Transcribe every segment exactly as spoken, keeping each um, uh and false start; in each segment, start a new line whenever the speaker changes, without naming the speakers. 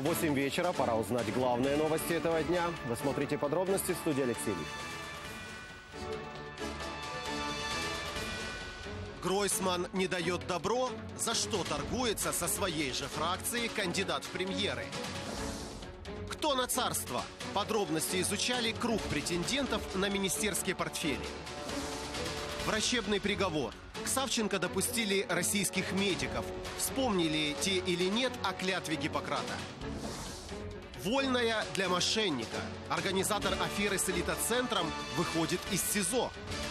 восемь вечера. Пора узнать главные новости этого дня. Вы смотрите подробности в студии Алексей Лиш.
Гройсман не дает добро, за что торгуется со своей же фракцией кандидат в премьеры. Кто на царство? Подробности изучали круг претендентов на министерские портфели. Врачебный приговор. К Савченко допустили российских медиков. Вспомнили те или нет о клятве Гиппократа. Вольная для мошенника. Организатор аферы с элитоцентром выходит из СИЗО.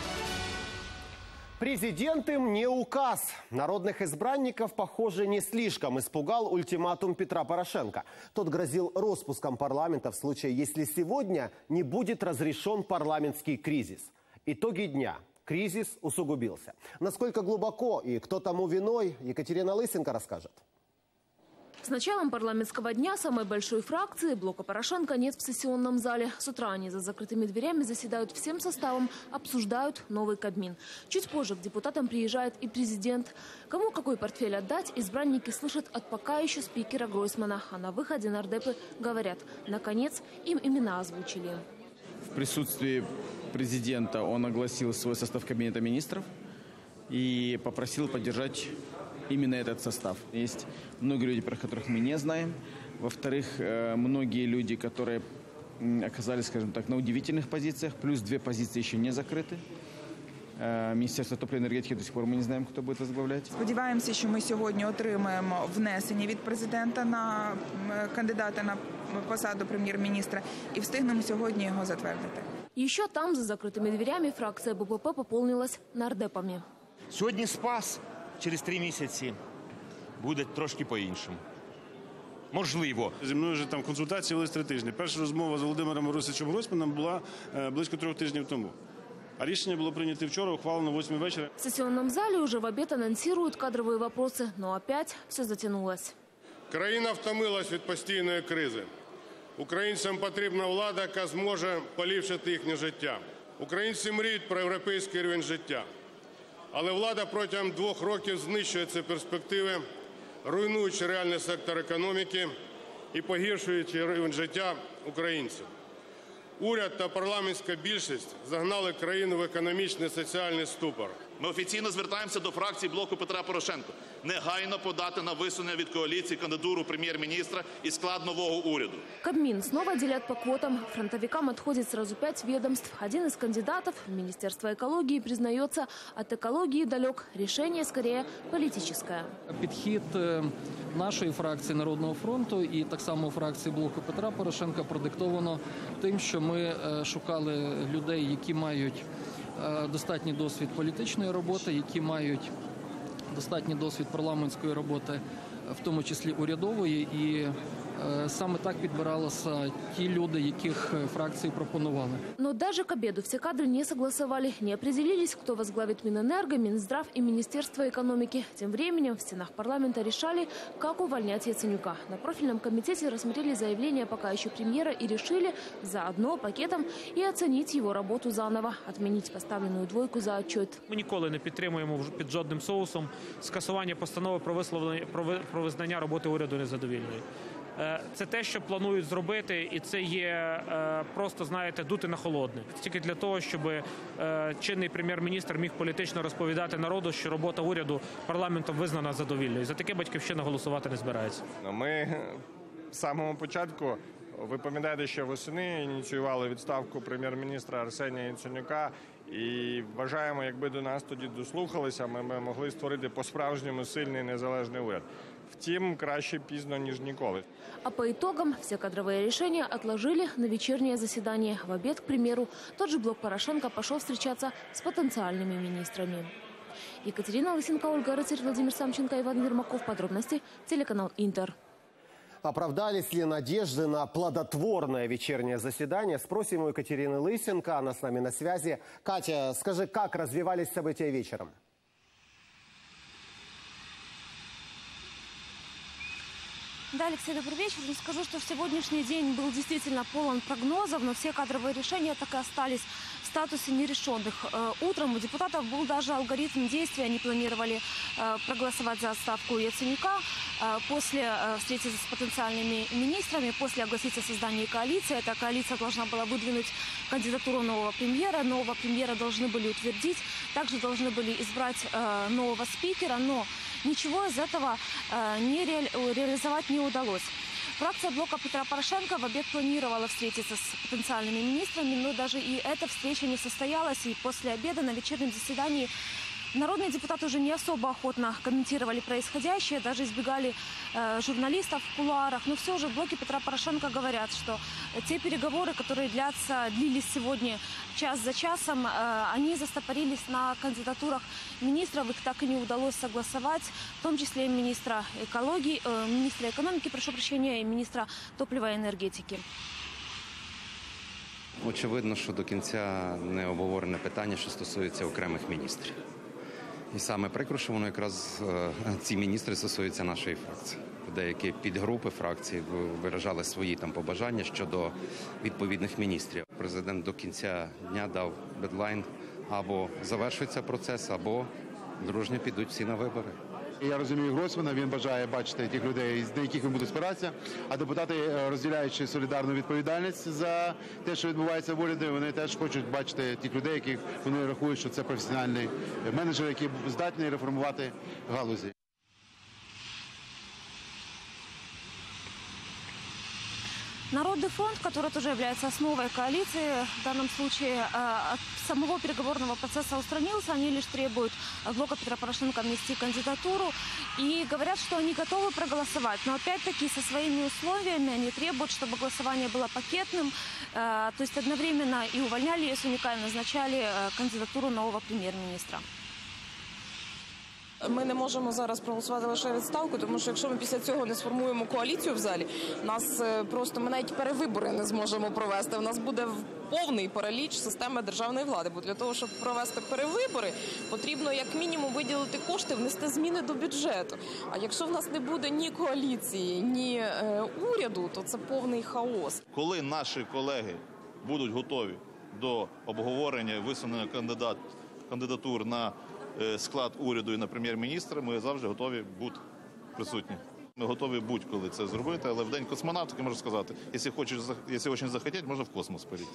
Президент им не указ. Народных избранников, похоже, не слишком испугал ультиматум Петра Порошенко. Тот грозил распуском парламента в случае, если сегодня не будет разрешен парламентский кризис. Итоги дня. Кризис усугубился. Насколько глубоко и кто тому виной, Екатерина Лысенко расскажет.
С началом парламентского дня самой большой фракции блока Порошенко нет в сессионном зале. С утра они за закрытыми дверями заседают всем составом, обсуждают новый Кабмин. Чуть позже к депутатам приезжает и президент. Кому какой портфель отдать, избранники слышат от пока еще спикера Гройсмана. А на выходе нардепы говорят, наконец им имена озвучили.
В присутствии президента он огласил свой состав кабинета министров и попросил поддержать именно этот состав. Есть многие люди, про которых мы не знаем. Во-вторых, многие люди, которые оказались, скажем так, на удивительных позициях. Плюс две позиции еще не закрыты. Міністерство топливної-енергетики до сих пор ми не знаємо, хто буде возглавляти.
Сподіваємося, що ми сьогодні отримаємо внесення від президента на кандидата на посаду прем'єр-міністра і встигнемо сьогодні його затвердити.
Еще там, за закрытыми дверями, фракция БПП пополнилась нардепами.
Сьогодні спас, через три місяці буде трошки по-іншому. Можливо.
Зі мною вже там консультації велись три тижні. Перша розмова з Володимиром Борисовичем Гройсманом була близько трьох тижнів тому. А решение было принято вчера, ухвалено в восемь вечера.
В сессионном зале уже в обед анонсируют кадровые вопросы, но опять все затянулось.
Країна втомилась від постійної кризи. Українцям потрібна влада, яка зможе поліпшити їхнє життя. Українці мріють про європейський рівень життя. Але влада протягом двох років знищує ці перспективи, руйнуючи реальний сектор економіки і погіршуючи рівень життя українців. Уряд та парламентська більшість загнали країну в економічний і соціальний ступор.
Ми офіційно звертаємося до фракції блоку Петра Порошенка. Негайно подати на висунення від коаліції кандидатуру прем'єр-міністра і склад нового уряду.
Кабмин снова делят по квотам. Фронтовикам отходит сразу пять ведомств. Один из кандидатов, Министерство экологии, признается, от экологии далек. Решение скорее политическое.
Підхід нашої фракції Народного фронту і так само фракції блоку Петра Порошенка продиктовано тим, що ми шукали людей, які мають достатній досвід політичної роботи, які мають достатній досвід парламентської роботи, в тому числі урядової, і саме так підбиралися ті люди, яких фракції пропонували.
Но даже к обеду все кадры не согласовали, не определились, кто возглавит Минэнерго, Минздрав и Министерство экономики. Тем временем в стенах парламента решали, как увольнять Яценюка. На профильном комитете рассмотрели заявление пока еще премьера и решили заодно пакетом и оценить его работу заново, отменить поставленную двойку за отчет.
Ми ніколи не підтримуємо під жодним соусом скасування постанови про висловлення про визнання роботи уряду незадовільною. Це те, що планують зробити, і це є просто, знаєте, дути на холодне. Тільки для того, щоб чинний прем'єр-міністр міг політично розповідати народу, що робота уряду парламентом визнана задовільною. За таке Батьківщина голосувати не збирається.
Ми з самого початку, ви пам'ятаєте, що восени ініціювали відставку прем'єр-міністра Арсенія Яценюка. І вважаємо, якби до нас тоді дослухалися, ми б могли створити по-справжньому сильний незалежний уряд. Втім, краще пізно, ніж ніколи.
А по итогам все кадровые решения отложили на вечернее заседание. В обед, к примеру, тот же блок Порошенко пошел встречаться с потенциальными министрами. Екатерина Лысенко, Ольга Рыцарь, Владимир Самченко, Иван Ермаков. Подробности телеканал Интер.
Оправдались ли надежды на плодотворное вечернее заседание? Спросим у Екатерины Лысенко, она с нами на связи. Катя, скажи, как развивались события вечером?
Да, Алексей, добрый вечер. Ну, скажу, что сегодняшний день был действительно полон прогнозов, но все кадровые решения так и остались в статусе нерешенных. Утром у депутатов был даже алгоритм действий. Они планировали проголосовать за отставку Яценюка. После встретиться с потенциальными министрами, после огласить о создании коалиции. Эта коалиция должна была выдвинуть кандидатуру нового премьера. Нового премьера должны были утвердить. Также должны были избрать нового спикера. Но ничего из этого не ре... реализовать не удалось. Фракция блока Петра Порошенко в обед планировала встретиться с потенциальными министрами, но даже и эта встреча не состоялась. И после обеда на вечернем заседании народные депутаты уже не особо охотно комментировали происходящее, даже избегали э, журналистов в кулуарах. Но все же в блоке Петра Порошенко говорят, что те переговоры, которые длятся, длились сегодня час за часом, э, они застопорились на кандидатурах министров. Их так и не удалось согласовать, в том числе министра экологии, э, министра экономики, прошу прощения, и министра топлива и энергетики.
Очевидно, що до кінця не обговорене питання, що стосується окремих міністрів. І саме прикро, що воно якраз ці міністри стосуються нашої фракції. Деякі підгрупи фракції виражали свої там побажання щодо відповідних міністрів. Президент до кінця дня дав дедлайн: або завершується процес, або дружньо підуть всі на вибори.
Я розумію Гройсмана, він бажає бачити тих людей, на яких він буде спиратися, а депутати, розділяючи солідарну відповідальність за те, що відбувається в уряді, вони теж хочуть бачити тих людей, яких вони рахують, що це професіональний менеджер, який здатний реформувати галузі.
Народный фронт, который тоже является основой коалиции, в данном случае от самого переговорного процесса устранился. Они лишь требуют от блока Петра Порошенко внести кандидатуру и говорят, что они готовы проголосовать. Но опять-таки со своими условиями они требуют, чтобы голосование было пакетным, то есть одновременно и увольняли Яценюка, и назначали кандидатуру нового прем'єр-міністра.
Ми не можемо зараз проголосувати лише відставку, тому що якщо ми після цього не сформуємо коаліцію в залі, нас просто ми навіть перевибори не зможемо провести. У нас буде повний параліч системи державної влади. Бо для того, щоб провести перевибори, потрібно як мінімум виділити кошти, внести зміни до бюджету. А якщо в нас не буде ні коаліції, ні е, уряду, то це повний хаос.
Коли наші колеги будуть готові до обговорення і висунення кандидат, кандидатур на склад уряду і на прем'єр-міністра, ми завжди готові бути присутні. Ми готові будь-коли це зробити, але в день космонавтики, можу сказати, якщо хочеш, якщо дуже захотять, можна в космос полетіти.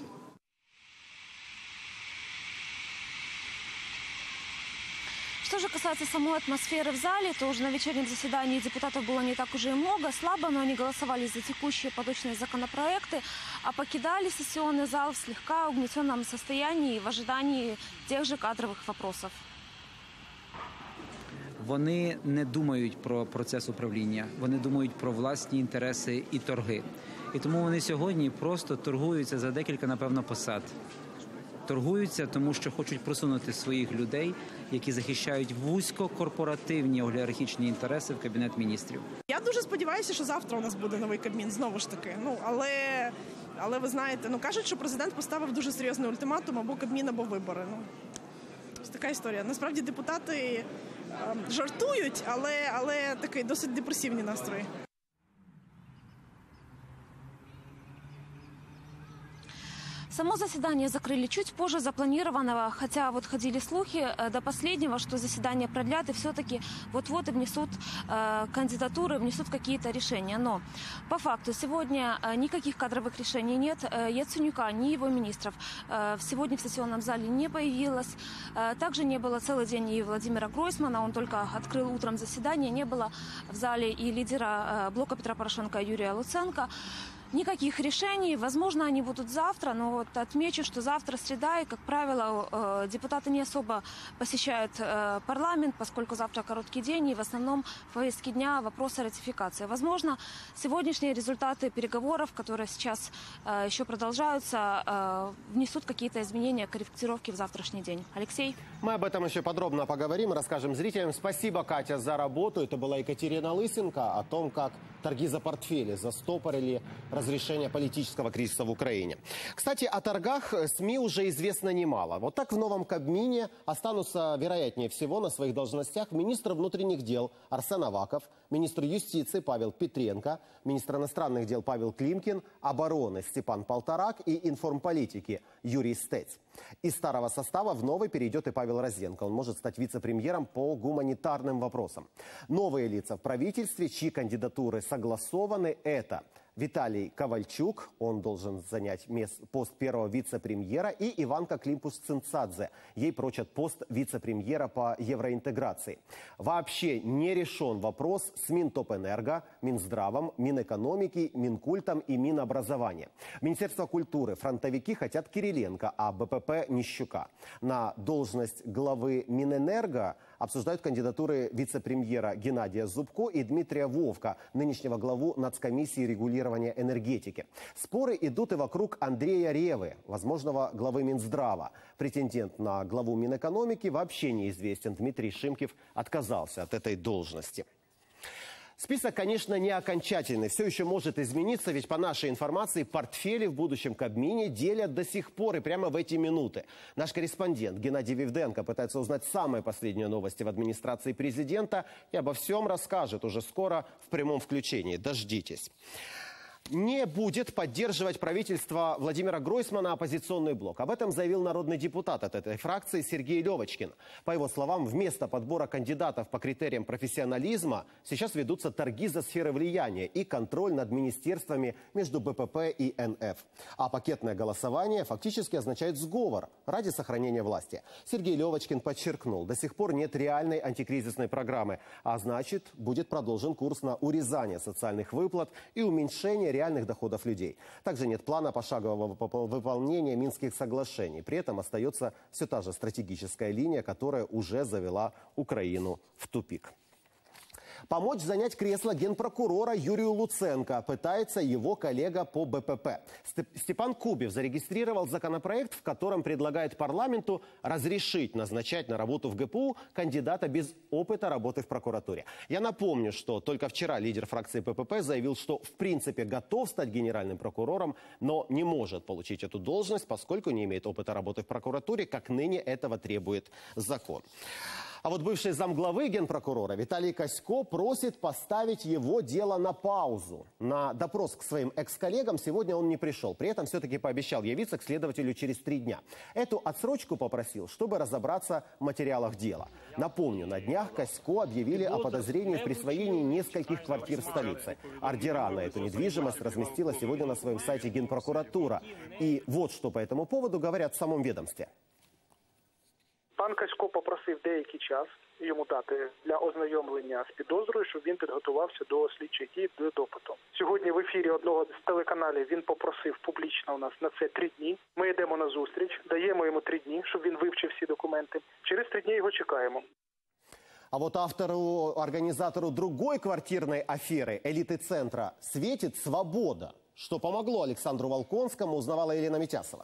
Что же касается самой атмосферы в зале, то уже на вечернем заседании депутатов было не так уже и много, слабо, но они голосовали за текущие поточные законопроекты, а покидали сессионный зал в слегка угнетенном состоянии в ожидании тех же кадровых вопросов.
Вони не думають про процес управління, вони думають про власні інтереси і торги. І тому вони сьогодні просто торгуються за декілька, напевно, посад. Торгуються, тому що хочуть просунути своїх людей, які захищають вузькокорпоративні олігархічні інтереси в Кабінет міністрів.
Я дуже сподіваюся, що завтра у нас буде новий Кабмін, знову ж таки. Ну, але, але ви знаєте, ну кажуть, що президент поставив дуже серйозний ультиматум: або Кабмін, або вибори. Ну, ось така історія. Насправді депутати е, жартують, але, але такий досить депресивні настрої.
Само заседание закрыли чуть позже запланированного, хотя вот ходили слухи до последнего, что заседание продлят и все-таки вот-вот внесут э, кандидатуры, внесут какие-то решения. Но по факту сегодня никаких кадровых решений нет. Яценюка, ни его министров э, сегодня в сессионном зале не появилось. Э, также не было целый день и Владимира Гройсмана, он только открыл утром заседание. Не было в зале и лидера э, блока Петра Порошенко Юрия Луценко. Никаких решений. Возможно, они будут завтра, но вот отмечу, что завтра среда, и, как правило, депутаты не особо посещают парламент, поскольку завтра короткий день, и в основном в повестке дня вопросы ратификации. Возможно, сегодняшние результаты переговоров, которые сейчас еще продолжаются, внесут какие-то изменения, корректировки в завтрашний день. Алексей?
Мы об этом еще подробно поговорим, расскажем зрителям. Спасибо, Катя, за работу. Это была Екатерина Лысенко о том, как торги за портфели застопорили разрешение политического кризиса в Украине. Кстати, о торгах СМИ уже известно немало. Вот так в новом Кабмине останутся, вероятнее всего, на своих должностях министр внутренних дел Арсен Аваков, министр юстиции Павел Петренко, министр иностранных дел Павел Климкин, обороны Степан Полторак и информполитики Юрий Стец. Из старого состава в новый перейдет и Павел Розенко. Он может стать вице-премьером по гуманитарным вопросам. Новые лица в правительстве, чьи кандидатуры согласованы, это Виталий Ковальчук, он должен занять мест, пост первого вице-премьера, и Иванка Климпуш-Цинцадзе. Ей прочат пост вице-премьера по евроинтеграции. Вообще не решен вопрос с Минтопэнерго, Минздравом, Минэкономики, Минкультом и Минобразования. Министерство культуры фронтовики хотят Кириленко, а БПП – Нищука. На должность главы Минэнерго обсуждают кандидатуры вице-премьера Геннадия Зубко и Дмитрия Вовка, нынешнего главу Нацкомиссии регулирования энергетики. Споры идут и вокруг Андрея Ревы, возможного главы Минздрава. Претендент на главу Минэкономики вообще неизвестен. Дмитрий Шимкев отказался от этой должности. Список, конечно, не окончательный. Все еще может измениться, ведь по нашей информации портфели в будущем Кабмине делят до сих пор и прямо в эти минуты. Наш корреспондент Геннадий Вивденко пытается узнать самые последние новости в администрации президента и обо всем расскажет уже скоро в прямом включении. Дождитесь. Не будет поддерживать правительство Владимира Гройсмана оппозиционный блок. Об этом заявил народный депутат от этой фракции Сергей Левочкин. По его словам, вместо подбора кандидатов по критериям профессионализма сейчас ведутся торги за сферы влияния и контроль над министерствами между БПП и эн эф. А пакетное голосование фактически означает сговор ради сохранения власти. Сергей Левочкин подчеркнул, до сих пор нет реальной антикризисной программы, а значит, будет продолжен курс на урезание социальных выплат и уменьшение реальных доходов людей. Также нет плана пошагового выполнения Минских соглашений. При этом остается все та же стратегическая линия, которая уже завела Украину в тупик. Помочь занять кресло генпрокурора Юрию Луценко пытается его коллега по БПП. Степан Кубев зарегистрировал законопроект, в котором предлагает парламенту разрешить назначать на работу в гэ пэ у кандидата без опыта работы в прокуратуре. Я напомню, что только вчера лидер фракции пэ пэ пэ заявил, что в принципе готов стать генеральным прокурором, но не может получить эту должность, поскольку не имеет опыта работы в прокуратуре, как ныне этого требует закон. А вот бывший замглавы генпрокурора Виталий Касько просит поставить его дело на паузу. На допрос к своим экс-коллегам сегодня он не пришел. При этом все-таки пообещал явиться к следователю через три дня. Эту отсрочку попросил, чтобы разобраться в материалах дела. Напомню, на днях Касько объявили о подозрении в присвоении нескольких квартир в столице. Ордера на эту недвижимость разместила сегодня на своем сайте Генпрокуратура. И вот что по этому поводу говорят в самом ведомстве.
Пан Касько попросив деякий час йому дати для ознайомлення з підозрою, щоб він підготувався до слідчих дій, до допиту. Сьогодні в ефірі одного з телеканалів він попросив публічно у нас на це три дні. Ми йдемо на зустріч, даємо йому три дні, щоб він вивчив всі документи. Через три дні його чекаємо.
А вот автору, организатору другой квартирной аферы «Элиты Центра» светит свобода. Что помогло Александру Волконскому, узнавала Елена Митясова.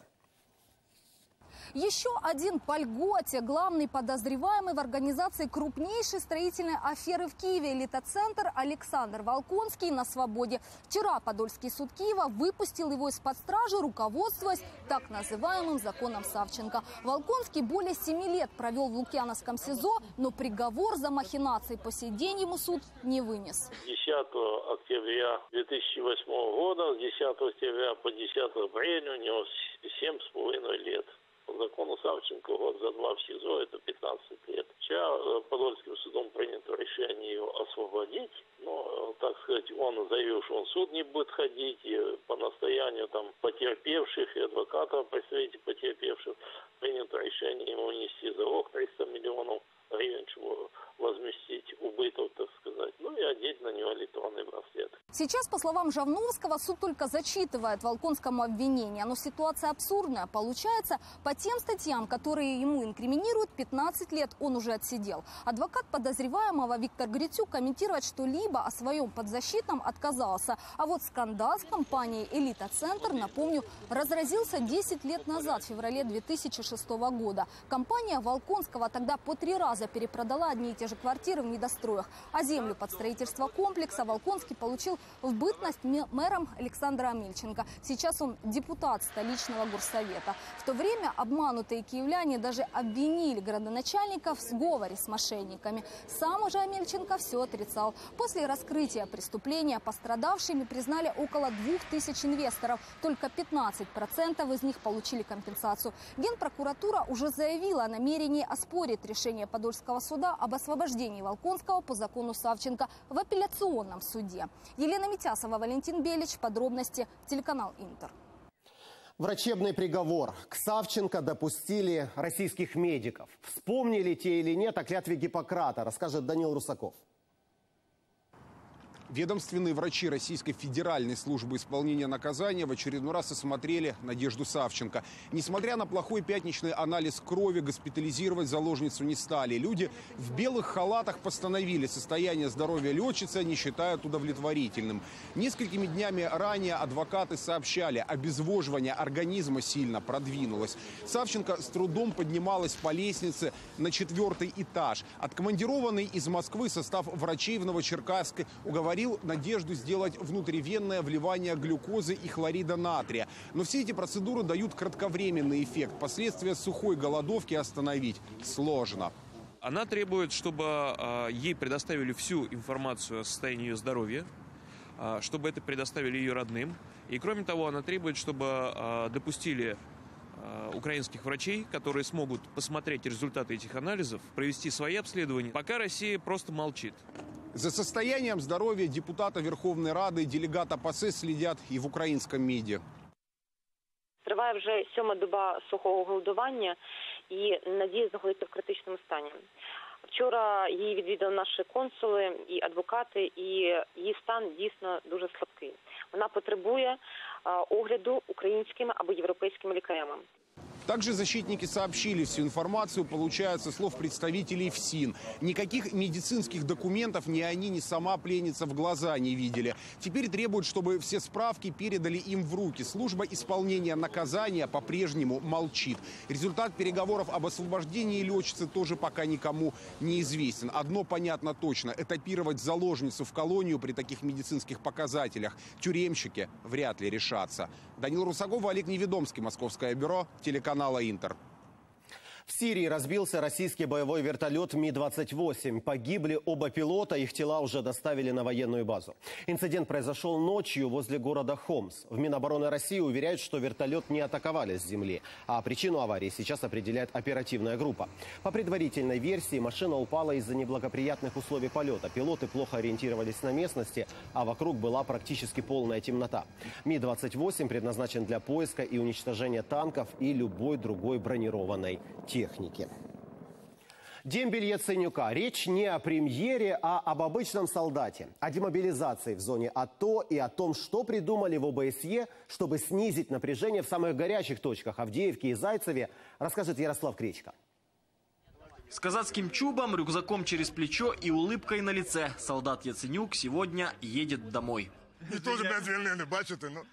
Еще один по льготе. Главный подозреваемый в организации крупнейшей строительной аферы в Киеве «Элита-центр» Александр Волконский на свободе. Вчера Подольский суд Киева выпустил его из-под стражи, руководствуясь так называемым законом Савченко. Волконский более семи лет провел в Лукьяновском СИЗО, но приговор за махинации по сей день ему суд не вынес.
десятого октября две тысячи восьмого года, с десятого октября по десятое апреля у него семь с половиной лет. По закону Савченко год за два в СИЗО – это пятнадцать лет. Вчера Подольским судом принято решение его освободить. Но, так сказать, он заявил, что он в суд не будет ходить. И по настоянию там потерпевших и адвоката, представителей потерпевших, принято решение ему внести залог триста миллионов гривен, чтобы возместить убыток, так сказать, ну и одеть на него электронный браслет.
Сейчас, по словам Жавновского, суд только зачитывает Волконскому обвинение. Но ситуация абсурдная. Получается, по тем статьям, которые ему инкриминируют, пятнадцать лет он уже отсидел. Адвокат подозреваемого Виктор Грицюк комментировать что-либо о своем подзащитном отказался. А вот скандал с компанией «Элита-центр», напомню, разразился десять лет назад, в феврале две тысячи шестого года. Компания Волконского тогда по три раза перепродала одни и те же квартиры в недостроях. А землю под строительство комплекса Волконский получил в бытность мэром Александра Амельченко. Сейчас он депутат столичного горсовета. В то время обманутые киевляне даже обвинили градоначальника в сговоре с мошенниками. Сам уже Амельченко все отрицал. После раскрытия преступления пострадавшими признали около двух тысяч инвесторов. Только пятнадцать процентов из них получили компенсацию. Генпрокуратура уже заявила о намерении оспорить решение Подольского суда об освобождении Волконского по закону Савченко в апелляционном суде. Елена Митясова, Валентин Белич. Подробности. Телеканал Интер.
Врачебный приговор. К Савченко допустили российских медиков. Вспомнили те или нет о клятве Гиппократа, расскажет Данил Русаков.
Ведомственные врачи Российской Федеральной службы исполнения наказания в очередной раз осмотрели Надежду Савченко. Несмотря на плохой пятничный анализ крови, госпитализировать заложницу не стали. Люди в белых халатах постановили, состояние здоровья летчицы они считают удовлетворительным. Несколькими днями ранее адвокаты сообщали, обезвоживание организма сильно продвинулось. Савченко с трудом поднималась по лестнице на четвертый этаж. Откомандированный из Москвы состав врачей в Новочеркасске уговорил Надежду сделать внутривенное вливание глюкозы и хлорида натрия. Но все эти процедуры дают кратковременный эффект. Последствия сухой голодовки остановить сложно.
Она требует, чтобы ей предоставили всю информацию о состоянии ее здоровья, чтобы это предоставили ее родным. И кроме того, она требует, чтобы допустили украинских врачей, которые смогут посмотреть результаты этих анализов, провести свои обследования, пока Россия просто молчит.
За состоянием здоровья депутата Верховной Рады, делегата ПАСЕ следят і в українському медіа.
Триває вже сьома доба сухого голодування і Надія знаходиться в критичному стані. Вчора її відвідали наші консули і адвокати, і її стан дійсно дуже слабкий. Вона потребує огляду українськими або європейськими лікарями.
Также защитники сообщили, всю информацию получают со слов представителей ФСИН. Никаких медицинских документов ни они, ни сама пленница в глаза не видели. Теперь требуют, чтобы все справки передали им в руки. Служба исполнения наказания по-прежнему молчит. Результат переговоров об освобождении летчицы тоже пока никому не известен. Одно понятно точно – этапировать заложницу в колонию при таких медицинских показателях тюремщики вряд ли решатся. Данил Русаков, Олег Неведомский, Московское бюро, телеканала Интер.
В Сирии разбился российский боевой вертолет Ми двадцать восемь. Погибли оба пилота, их тела уже доставили на военную базу. Инцидент произошел ночью возле города Хомс. В Минобороны России уверяют, что вертолет не атаковали с земли. А причину аварии сейчас определяет оперативная группа. По предварительной версии, машина упала из-за неблагоприятных условий полета. Пилоты плохо ориентировались на местности, а вокруг была практически полная темнота. Ми двадцать восемь предназначен для поиска и уничтожения танков и любой другой бронированной техники. Дембель Яценюка. Речь не о премьере, а об обычном солдате. О демобилизации в зоне АТО и о том, что придумали в ОБСЕ, чтобы снизить напряжение в самых горячих точках Авдеевке и Зайцеве, расскажет Ярослав Кречко.
С казацким чубом, рюкзаком через плечо и улыбкой на лице солдат Яценюк сегодня едет домой.
И тоже без войны, бачите, ну...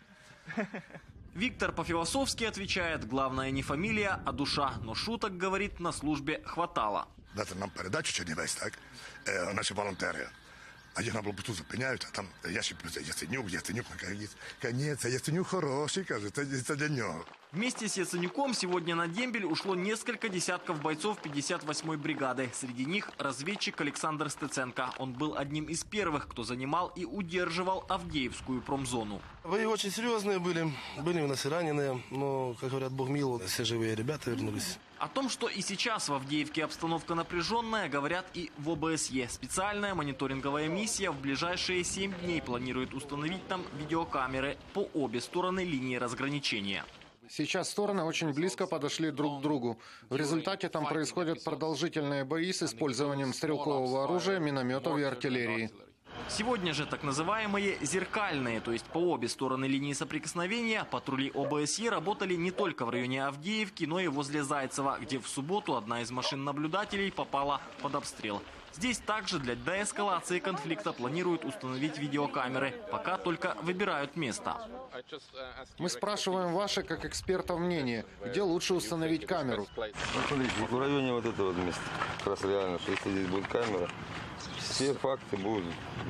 Виктор по-философски отвечает, главное не фамилия, а душа. Но шуток, говорит, на службе хватало.
Дати нам передачу Чернівець, так? Е, наші волонтери. А їх на блокпосту зупиняють, а там ящик Яценюк, Яценюк, каже, це Яценюк хороший, каже, це, це для нього.
Вместе с Яценюком сегодня на дембель ушло несколько десятков бойцов пятьдесят восьмой бригады. Среди них разведчик Александр Стеценко. Он был одним из первых, кто занимал и удерживал Авдеевскую промзону.
Бои очень серьезные были, были у нас и раненые, но, как говорят, Бог миловал, все живые ребята вернулись.
О том, что и сейчас в Авдеевке обстановка напряженная, говорят и в ОБСЕ. Специальная мониторинговая миссия в ближайшие семь дней планирует установить там видеокамеры по обе стороны линии разграничения.
Сейчас стороны очень близко подошли друг к другу. В результате там происходят продолжительные бои с использованием стрелкового оружия, минометов и артиллерии.
Сегодня же так называемые зеркальные, то есть по обе стороны линии соприкосновения, патрули ОБСЕ работали не только в районе Авдеевки, но и возле Зайцева, где в субботу одна из машин наблюдателей попала под обстрел. Здесь также для деэскалации конфликта планируют установить видеокамеры. Пока только выбирают место.
Мы спрашиваем ваше, как экспертов, мнение, где лучше установить камеру.
Ну, смотрите, в районе вот этого места. Как раз реально, что если здесь будет камера, все факты будут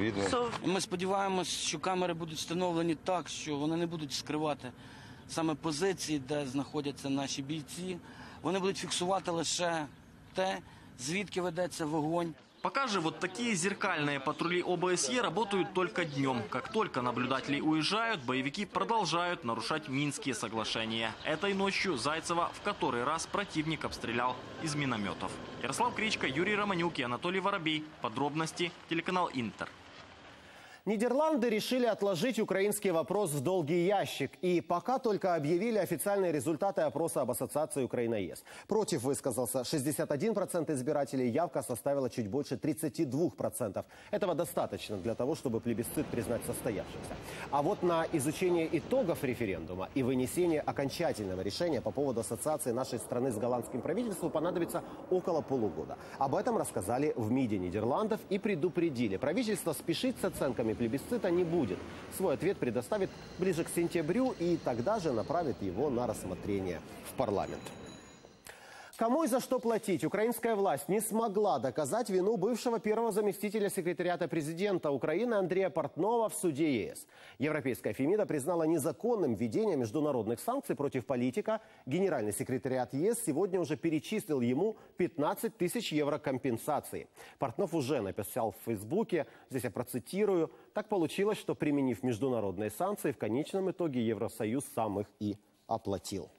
відео. Ми сподіваємось, що камери будуть встановлені так, що вони не будуть скривати саме позиції, де знаходяться наші бійці. Вони будуть фіксувати лише те, звідки ведеться вогонь.
Пока же вот такие зеркальные патрули ОБСЕ работают только днем. Как только наблюдатели уезжают, боевики продолжают нарушать Минские соглашения. Этой ночью Зайцева в который раз противник обстрелял из минометов. Ярослав Кричко, Юрий Романюк и Анатолий Воробей. Подробности телеканал Интер.
Нидерланды решили отложить украинский вопрос в долгий ящик. И пока только объявили официальные результаты опроса об ассоциации Украина-ЕС. Против высказался шестьдесят один процент избирателей, явка составила чуть больше тридцати двух процентов. Этого достаточно для того, чтобы плебисцит признать состоявшимся. А вот на изучение итогов референдума и вынесение окончательного решения по поводу ассоциации нашей страны с голландским правительством понадобится около полугода. Об этом рассказали в МИДе Нидерландов и предупредили. Правительство спешить с оценками плебисцита не будет. Свой ответ предоставит ближе к сентябрю и тогда же направит его на рассмотрение в парламент. Кому и за что платить? Украинская власть не смогла доказать вину бывшего первого заместителя секретариата президента Украины Андрея Портнова в суде ЕС. Европейская Фемида признала незаконным введение международных санкций против политика. Генеральный секретариат ЕС сегодня уже перечислил ему пятнадцать тысяч евро компенсации. Портнов уже написал в Фейсбуке, здесь я процитирую: «Так получилось, что, применив международные санкции, в конечном итоге Евросоюз сам их и оплатил».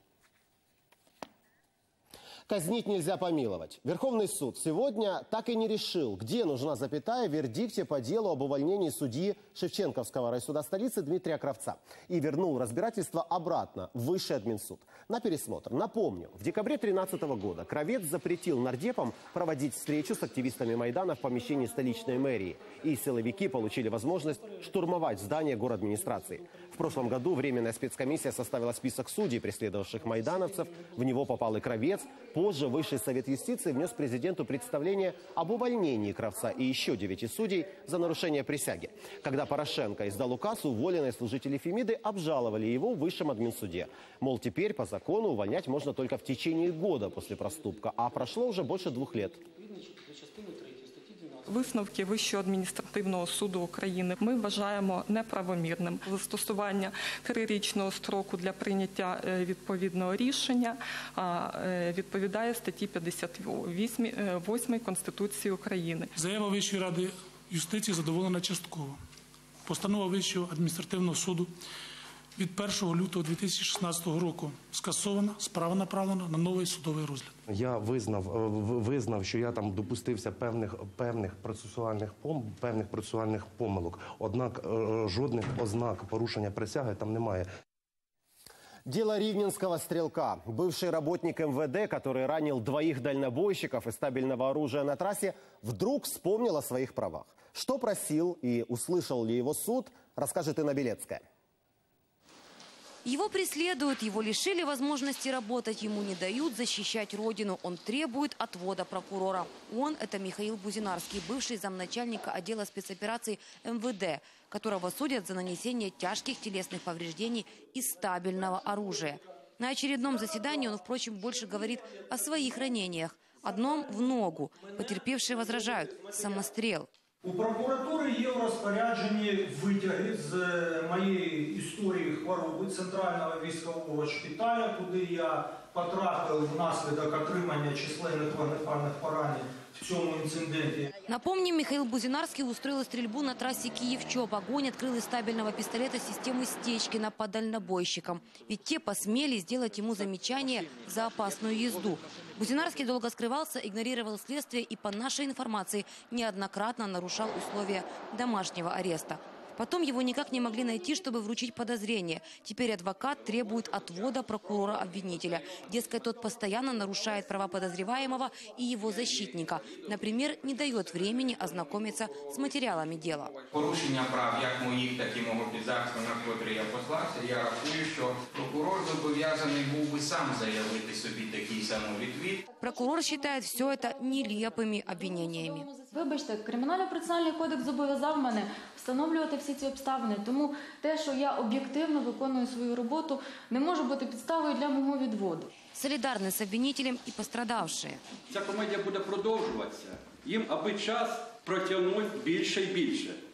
Казнить нельзя помиловать. Верховный суд сегодня так и не решил, где нужна запятая в вердикте по делу об увольнении судьи Шевченковского райсуда столицы Дмитрия Кравца и вернул разбирательство обратно в Высший админсуд на пересмотр. Напомню, в декабре две тысячи тринадцатого года Кравец запретил нардепам проводить встречу с активистами Майдана в помещении столичной мэрии. И силовики получили возможность штурмовать здание городадминистрации. В прошлом году Временная спецкомиссия составила список судей, преследовавших майдановцев. В него попал и Кравец. Позже Высший совет юстиции внес президенту представление об увольнении Кравца и еще девяти судей за нарушение присяги. Когда Порошенко издал указ, уволенные служители Фемиды обжаловали его в Высшем админсуде. Мол, теперь по закону увольнять можно только в течение года после проступка, а прошло уже больше двух лет.
Висновки Вищого адміністративного суду України ми вважаємо неправомірним. Застосування трирічного строку для прийняття відповідного рішення відповідає статті п'ятдесят восьмій Конституції України.
Заява Вищої ради юстиції задоволена частково. Постанова Вищого адміністративного суду від першого лютого дві тисячі шістнадцятого року скасована, справа направлена на новий судовий розгляд.
Я визнав, визнав, що я там допустився певних, певних, процесуальних, певних процесуальних помилок. Однак жодних ознак порушення присяги там немає.
Дело ривненского стрелка. Бывший работник эм вэ дэ, который ранил двоих дальнобойщиков из стабильного оружия на трассе, вдруг вспомнил о своих правах. Что просил и услышал ли его суд, расскажет Инна Белецкая.
Его преследуют, его лишили возможности работать, ему не дают защищать родину. Он требует отвода прокурора. Он – это Михаил Бузинарский, бывший замначальника отдела спецопераций эм вэ дэ, которого судят за нанесение тяжких телесных повреждений из стабильного оружия. На очередном заседании он, впрочем, больше говорит о своих ранениях. Одном в ногу. Потерпевшие возражают – самострел.
У прокуратури є в розпорядженні витяги з моєї історії хвороби центрального військового шпиталя, куди я потрапив внаслідок отримання численних вогнепальних поранень в цьому інциденті.
Напомним, Михаил Бузинарский устроил стрельбу на трассе Киев-Чоп. Огонь открыл из стабильного пистолета системы Стечкина по дальнобойщикам. Ведь те посмели сделать ему замечание за опасную езду. Бузинарский долго скрывался, игнорировал следствие и, по нашей информации, неоднократно нарушал условия домашнего ареста. Потом его никак не могли найти, чтобы вручить подозрение. Теперь адвокат требует отвода прокурора-обвинителя. Дескать, тот постоянно нарушает права подозреваемого и его защитника. Например, не дает времени ознакомиться с материалами дела.
Порушення прав як моїх, так і мого підзахисного, на котрий я послався, я рахую, що прокурор зобов'язаний був би сам заявити собі такий самовідвід.
Прокурор считает все это нелепыми обвинениями.
Вибачте, Кримінально-процесуальний кодекс зобов'язав мене встановлювати всі ці обставини. Тому те, що я об'єктивно виконую свою роботу, не може бути підставою для мого відводу.
Солідарні з обвинителем і пострадавші.
Ця комедія буде продовжуватися. Їм аби час протягнути більше і більше.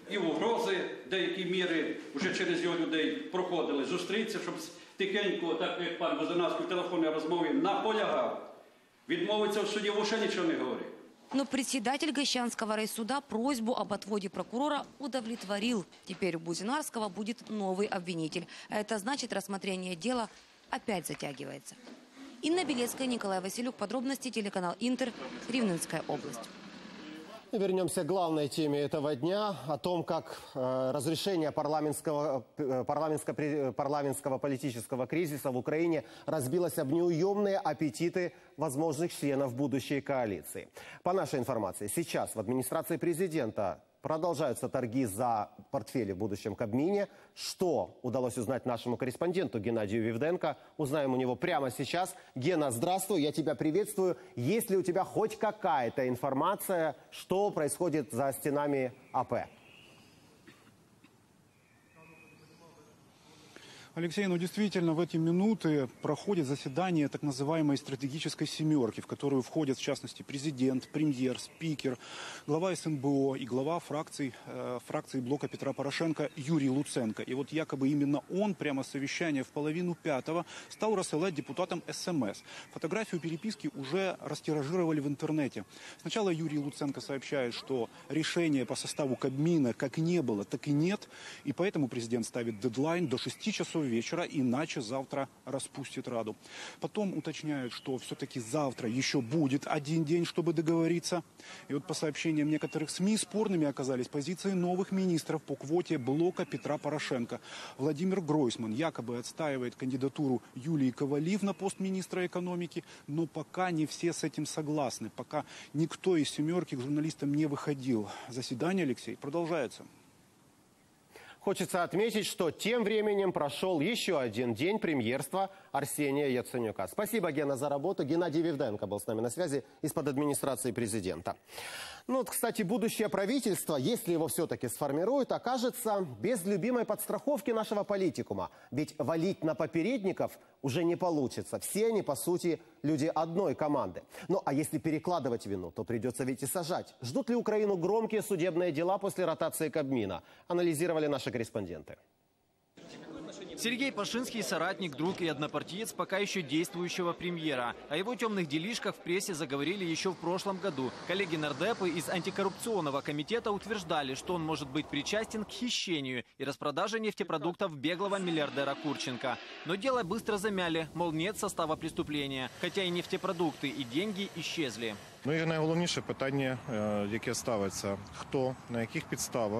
І угрози, деякі міри вже через його людей проходили. Зустрітися, щоб тихенько, так як пан Бузинарський в телефонній розмові наполягав. Відмовиться в суді, взагалі нічого не говорить.
Но председатель Гощанского райсуда просьбу об отводе прокурора удовлетворил. Теперь у Бузинарского будет новый обвинитель. А это значит, рассмотрение дела опять затягивается. Инна Белецкая, Николай Василюк. Подробности телеканал Интер. Рівненская область.
И вернемся к главной теме этого дня, о том, как э, разрешение парламентского, э, парламентского, парламентского политического кризиса в Украине разбилось об неуемные аппетиты возможных членов будущей коалиции. По нашей информации, сейчас в администрации президента продолжаются торги за портфели в будущем Кабмине. Что удалось узнать нашему корреспонденту Геннадию Вивденко, узнаем у него прямо сейчас. Гена, здравствуй, я тебя приветствую. Есть ли у тебя хоть какая-то информация, что происходит за стенами АП?
Алексей, ну действительно, в эти минуты проходит заседание так называемой стратегической семерки, в которую входят, в частности, президент, премьер, спикер, глава СНБО и глава фракции, э, фракции блока Петра Порошенко Юрий Луценко. И вот якобы именно он прямо с совещания в половину пятого стал рассылать депутатам СМС. Фотографию переписки уже растиражировали в интернете. Сначала Юрий Луценко сообщает, что решения по составу Кабмина как не было, так и нет. И поэтому президент ставит дедлайн до шести часов вечера, иначе завтра распустит Раду. Потом уточняют, что все-таки завтра еще будет один день, чтобы договориться. И вот по сообщениям некоторых СМИ спорными оказались позиции новых министров по квоте блока Петра Порошенко. Владимир Гройсман якобы отстаивает кандидатуру Юлии Ковалив на пост министра экономики, но пока не все с этим согласны. Пока никто из семерки к журналистам не выходил. Заседание, Алексей, продолжается.
Хочется отметить, что тем временем прошел еще один день премьерства Арсения Яценюка. Спасибо, Гена, за работу. Геннадий Вивденко был с нами на связи из-под администрации президента. Ну вот, кстати, будущее правительство, если его все-таки сформируют, окажется без любимой подстраховки нашего политикума. Ведь валить на попередников уже не получится. Все они, по сути, люди одной команды. Ну а если перекладывать вину, то придется ведь и сажать. Ждут ли Украину громкие судебные дела после ротации Кабмина? Анализировали наши корреспонденты.
Сергей Пашинский – соратник, друг и однопартиец пока еще действующего премьера. О его темных делишках в прессе заговорили еще в прошлом году. Коллеги нардепы из антикоррупционного комитета утверждали, что он может быть причастен к хищению и распродаже нефтепродуктов беглого миллиардера Курченко. Но дело быстро замяли, мол, нет состава преступления. Хотя и нефтепродукты, и деньги исчезли.
Ну і найголовніше питання, яке ставиться: хто, на яких підставах,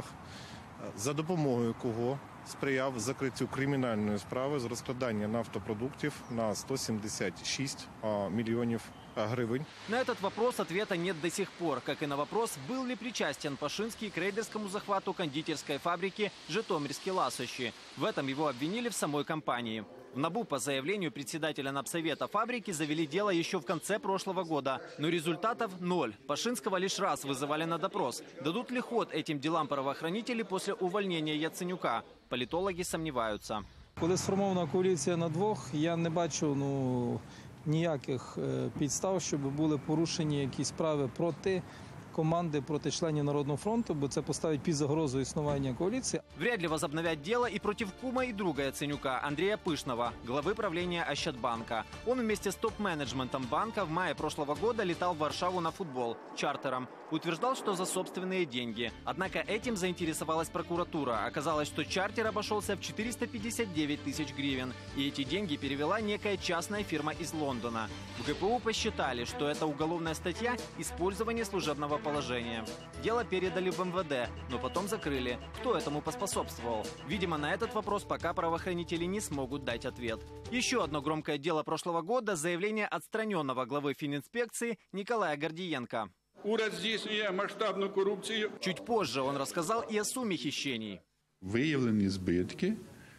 за допомогою кого сприяв закриттю кримінальної справи з розкрадання нафтопродуктів на сто сімдесят шість мільйонів гривен.
На этот вопрос ответа нет до сих пор, как и на вопрос, был ли причастен Пашинский к рейдерскому захвату кондитерской фабрики «Житомирские ласощи». В этом его обвинили в самой компании. В НАБУ по заявлению председателя Напсовета фабрики завели дело еще в конце прошлого года. Но результатов ноль. Пашинского лишь раз вызывали на допрос. Дадут ли ход этим делам правоохранители после увольнения Яценюка? Політологи сумніваються.
Коли сформована коаліція на двох, я не бачу ну, ніяких підстав, щоб були порушені якісь справи проти команды против членов Народного фронта, бо це поставить під загрозу існування коалиции.
Вряд ли возобновят дело и против кума и друга Яценюка Андрея Пышного, главы правления Ощадбанка. Он вместе с топ-менеджментом банка в мае прошлого года летал в Варшаву на футбол чартером. Утверждал, что за собственные деньги. Однако этим заинтересовалась прокуратура. Оказалось, что чартер обошелся в четыреста пятьдесят девять тысяч гривен. И эти деньги перевела некая частная фирма из Лондона. В ГПУ посчитали, что это уголовная статья «Использование служебного положения». Дело передали в эм вэ дэ, но потом закрыли. Кто этому поспособствовал? Видимо, на этот вопрос пока правоохранители не смогут дать ответ. Еще одно громкое дело прошлого года – заявление отстраненного главы фининспекции Николая Гордиенко.
Уряд здійснює масштабну корупцію.
Чуть позже он рассказал и о сумме хищений.
Виявлені збитки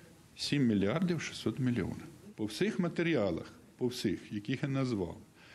сім мільярдів шістсот мільйонів. По всіх матеріалах, по всіх, яких я назвав,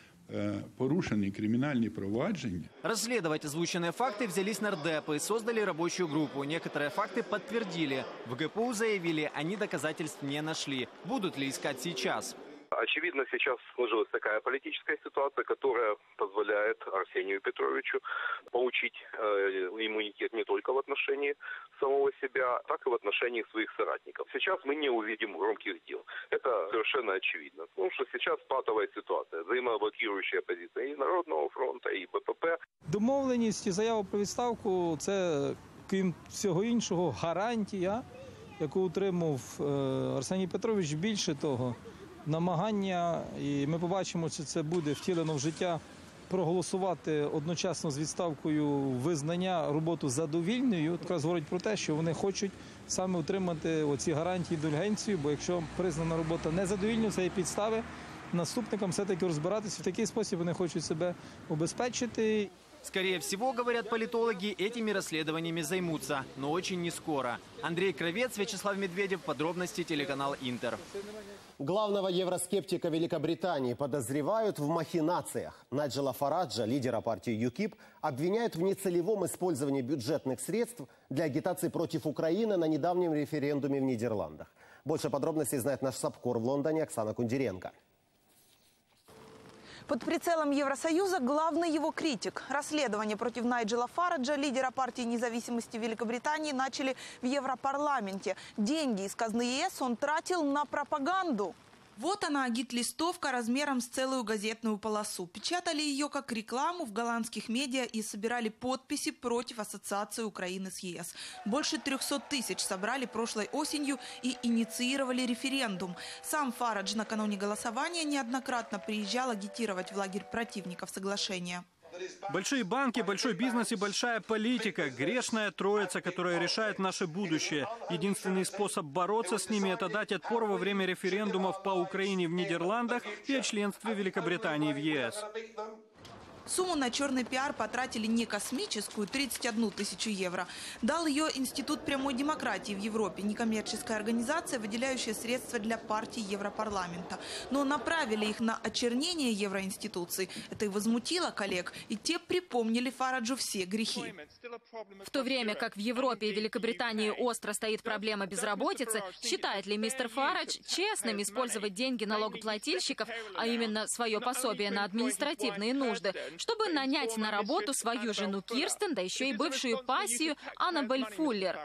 порушені криминальные проваджения.
Расследовать озвученные факты взялись нардепы и создали рабочую группу. Некоторые факты подтвердили. В ГПУ заявили, они доказательств не нашли. Будут ли искать сейчас?
Очевидно, сейчас сложилась такая политическая ситуация, которая позволяет Арсению Петровичу получить э, иммунитет не только в отношении самого себя, так и в отношении своих соратников. Сейчас мы не увидим громких дел. Это совершенно очевидно. Потому что сейчас патовая ситуация, взаимоблокирующая позиция и Народного фронта, и БПП.
Домовленість і заява про відставку – це, крім всього іншого, гарантія, яку отримав Арсеній Петрович. Більше того, намагання, і ми побачимо, чи це буде втілено в життя, проголосувати одночасно з відставкою визнання роботу задовільною, якраз говорить про те, що вони хочуть саме отримати оці гарантії, індульгенцію, бо якщо признана робота незадовільною, це є підстави наступникам все-таки розбиратися. В такий спосіб вони хочуть себе убезпечити.
Скорее всего, говорят политологи, этими расследованиями займутся, но очень не скоро. Андрей Кравец, Вячеслав Медведев, подробности, телеканал Интер.
Главного евроскептика Великобритании подозревают в махинациях. Наджела Фараджа, лидера партии ЮКИП, обвиняют в нецелевом использовании бюджетных средств для агитации против Украины на недавнем референдуме в Нидерландах. Больше подробностей знает наш САПКОР в Лондоне Оксана Кундеренко.
Под прицелом Евросоюза главный его критик. Расследование против Найджела Фараджа, лидера партии независимости Великобритании, начали в Европарламенте. Деньги из казны ЕС он тратил на пропаганду. Вот она, агит-листовка размером с целую газетную полосу. Печатали ее как рекламу в голландских медиа и собирали подписи против ассоциации Украины с ЕС. Больше трехсот тысяч собрали прошлой осенью и инициировали референдум. Сам Фарадж накануне голосования неоднократно приезжал агитировать в лагерь противников соглашения.
Большие банки, большой бизнес и большая политика. Грешная троица, которая решает наше будущее. Единственный способ бороться с ними – это дать отпор во время референдумов по Украине в Нидерландах и о членстве Великобритании в ЕС.
Сумму на черный пиар потратили не космическую – тридцать одну тысячу евро. Дал ее Институт прямой демократии в Европе, некоммерческая организация, выделяющая средства для партий Европарламента. Но направили их на очернение евроинституций. Это и возмутило коллег, и те припомнили Фараджу все грехи.
В то время как в Европе и Великобритании остро стоит проблема безработицы, считает ли мистер Фарадж честным использовать деньги налогоплательщиков, а именно свое пособие на административные нужды, чтобы нанять на работу свою жену Кирстен, да еще и бывшую пассию Аннабель Фуллер?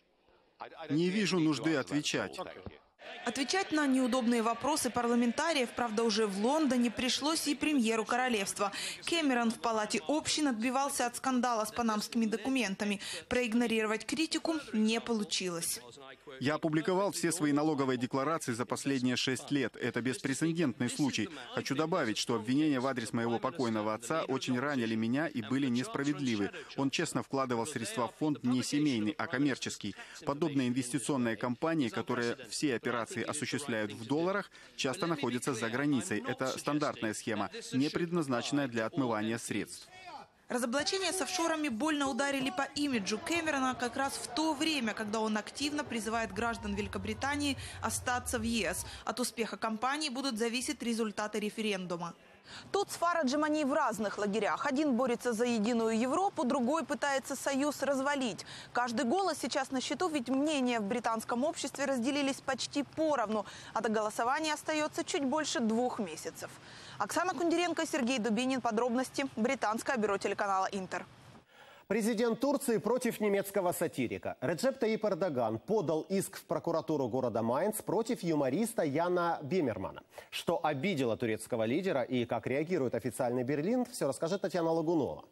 Не вижу нужды отвечать.
Отвечать на неудобные вопросы парламентариев, правда, уже в Лондоне пришлось и премьеру королевства. Кэмерон в палате общин отбивался от скандала с панамскими документами. Проигнорировать критику не получилось.
Я опубликовал все свои налоговые декларации за последние шесть лет. Это беспрецедентный случай. Хочу добавить, что обвинения в адрес моего покойного отца очень ранили меня и были несправедливы. Он честно вкладывал средства в фонд не семейный, а коммерческий. Подобные инвестиционные компании, которые все операции осуществляют в долларах, часто находятся за границей. Это стандартная схема, не предназначенная для отмывания средств.
Разоблачения с офшорами больно ударили по имиджу Кэмерона как раз в то время, когда он активно призывает граждан Великобритании остаться в ЕС. От успеха кампании будут зависеть результаты референдума. Тут с Фараджем они в разных лагерях. Один борется за единую Европу, другой пытается союз развалить. Каждый голос сейчас на счету, ведь мнения в британском обществе разделились почти поровну, а до голосования остается чуть больше двух месяцев. Оксана Кундеренко, Сергей Дубинин. Подробности. Британское бюро телеканала Интер.
Президент Турции против немецкого сатирика. Реджеп Таyyip Эрдоган подал иск в прокуратуру города Майнц против юмориста Яна Бемермана. Что обидело турецкого лидера и как реагирует официальный Берлин, все расскажет Татьяна Лагунова.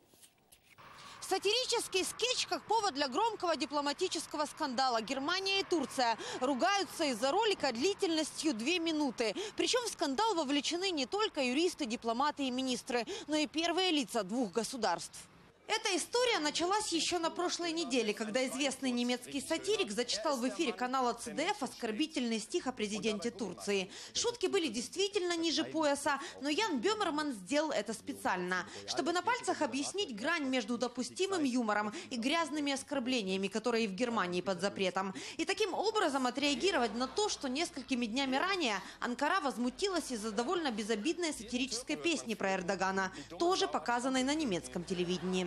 Сатирический скетч как повод для громкого дипломатического скандала. Германия и Турция ругаются из-за ролика длительностью две минуты. Причем в скандал вовлечены не только юристы, дипломаты и министры, но и первые лица двух государств. Эта история началась еще на прошлой неделе, когда известный немецкий сатирик зачитал в эфире канала Цэ Дэ Эф оскорбительный стих о президенте Турции. Шутки были действительно ниже пояса, но Ян Бемерман сделал это специально, чтобы на пальцах объяснить грань между допустимым юмором и грязными оскорблениями, которые в Германии под запретом. И таким образом отреагировать на то, что несколькими днями ранее Анкара возмутилась из-за довольно безобидной сатирической песни про Эрдогана, тоже показанной на немецком телевидении.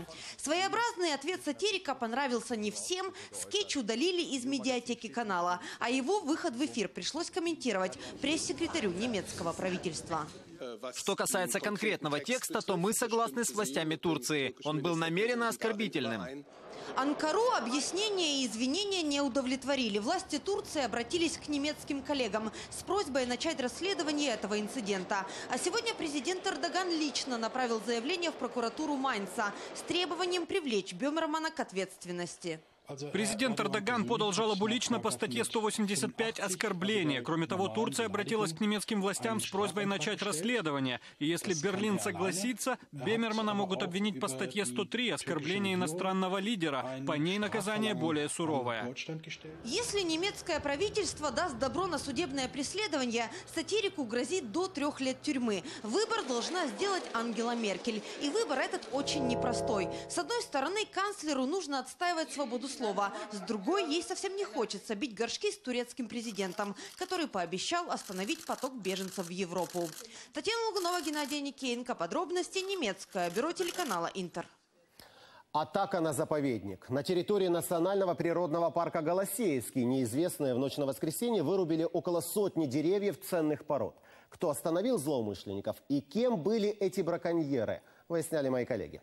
Своеобразный ответ сатирика понравился не всем. Скетч удалили из медиатеки канала, а его выход в эфир пришлось комментировать пресс-секретарю немецкого правительства.
Что касается конкретного текста, то мы согласны с властями Турции. Он был намеренно оскорбительным.
Анкару объяснения и извинения не удовлетворили. Власти Турции обратились к немецким коллегам с просьбой начать расследование этого инцидента. А сегодня президент Эрдоган лично направил заявление в прокуратуру Майнца с требованием привлечь Бемермана к ответственности.
Президент Эрдоган подал жалобу лично по статье сто восемьдесят пять «Оскорбление». Кроме того, Турция обратилась к немецким властям с просьбой начать расследование. И если Берлин согласится, Бемермана могут обвинить по статье сто три «Оскорбление иностранного лидера». По ней наказание более суровое.
Если немецкое правительство даст добро на судебное преследование, сатирику грозит до трех лет тюрьмы. Выбор должна сделать Ангела Меркель. И выбор этот очень непростой. С одной стороны, канцлеру нужно отстаивать свободу слова. С другой, ей совсем не хочется бить горшки с турецким президентом, который пообещал остановить поток беженцев в Европу. Татьяна Лугунова, Геннадий Никеенко. Подробности немецкое бюро телеканала «Интер».
Атака на заповедник. На территории национального природного парка Голосеевский неизвестные в ночь на воскресенье вырубили около сотни деревьев ценных пород. Кто остановил злоумышленников и кем были эти браконьеры, выясняли мои коллеги.